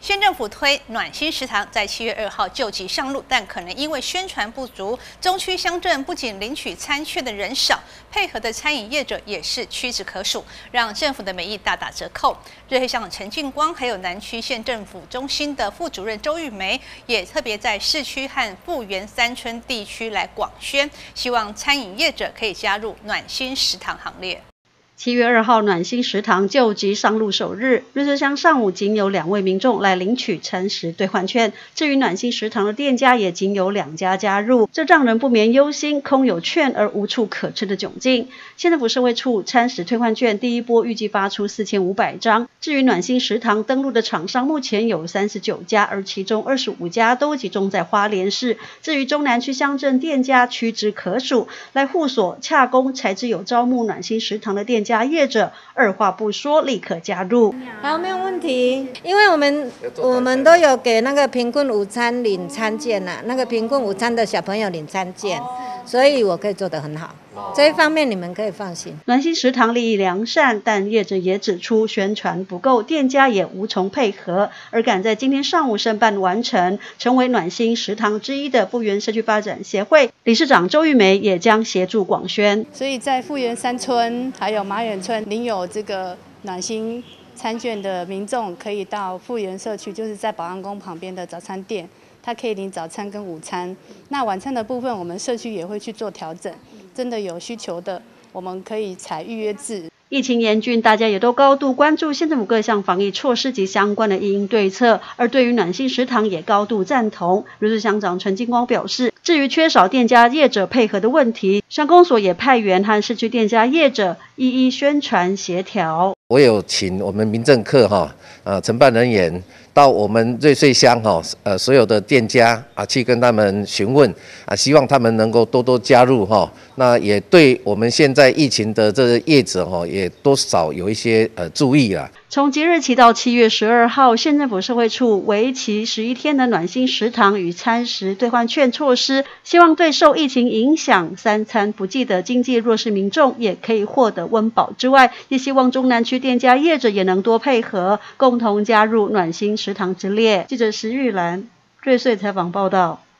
县政府推暖心食堂在7月2号就急上路，但可能因为宣传不足，中区乡镇不仅领取餐券的人少，配合的餐饮业者也是屈指可数，让政府的美意大打折扣。热黑乡长陈进光还有南区县政府中心的副主任周玉梅，也特别在市区和富源三村地区来广宣，希望餐饮业者可以加入暖心食堂行列。 7月2号，暖心食堂就急上路首日，瑞穗乡上午仅有2位民众来领取餐食兑换券。至于暖心食堂的店家也仅有2家加入，这让人不免忧心空有券而无处可吃的窘境。县政府社会处餐食兑换券第一波预计发出4500张。至于暖心食堂登录的厂商，目前有39家，而其中25家都集中在花莲市。至于中南区乡镇店家屈指可数，来户所洽公才知有招募暖心食堂的店家业者，二话不说立刻加入。 好，没有问题，因为我们都有给那个贫困午餐领餐券呐，那个贫困午餐的小朋友领餐券，所以我可以做得很好。这一方面你们可以放心。 暖心食堂利益良善，但业者也指出宣传不够，店家也无从配合，而赶在今天上午申办完成，成为暖心食堂之一的富源社区发展协会理事长周玉梅也将协助广宣。 所以在富源三村还有马远村领有这个暖心餐券的民众，可以到富源社区，就是在保安宫旁边的早餐店，他可以领早餐跟午餐。那晚餐的部分，我们社区也会去做调整。真的有需求的，我们可以采预约制。 疫情严峻，大家也都高度关注县政府各项防疫措施及相关的因应对策。而对于暖心食堂也高度赞同。瑞穗乡长陈进光表示，至于缺少店家业者配合的问题，乡公所也派员和市区店家业者一一宣传协调。 我有请我们民政课承办人员到我们瑞穗乡所有的店家去跟他们询问希望他们能够多多加入那也对我们现在疫情的这个业者也多少有一些注意啦。 从即日起到7月12号，县政府社会处为期11天的暖心食堂与餐食兑换券措施，希望对受疫情影响3餐不继的经济弱势民众也可以获得温饱之外，也希望中南区店家业者也能多配合，共同加入暖心食堂之列。记者石玉兰，瑞穗采访报道。